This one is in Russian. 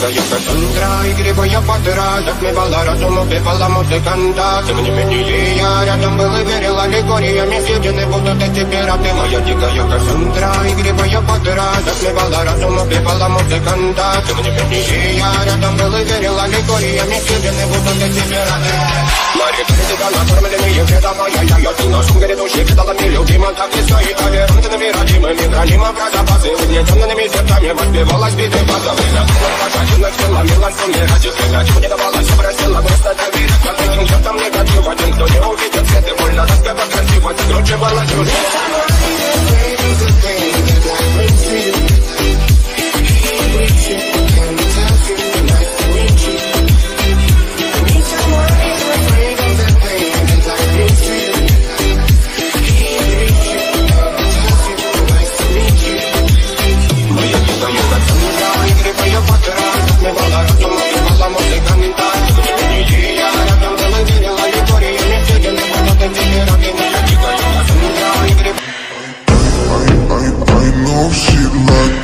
дикая Кассандра, игривая подра, затмевала разум, убивала музыканта. Тем не менее я рядом был и верил аллегориями, съедены будут эти пираты. Моя дикая Кассандра, игривая подра, затмевала разум, убивала музыканта. Тем не менее я рядом был и верил аллегориями, съедены будут эти пираты. Мои критика накормленные предавая я ты на шум грядущий кидалами любимым, так и стоит толерантными, родимыми, хранимо про запасы. Угнетенными сердцами воспевалась биты базовы. Накачанных силами ластами ради света не давала, все просила просто доверить. Под этим чертом негатив, один, кто не увидит свет, и больно тоска по красивости, скручивала чушь. I know shit like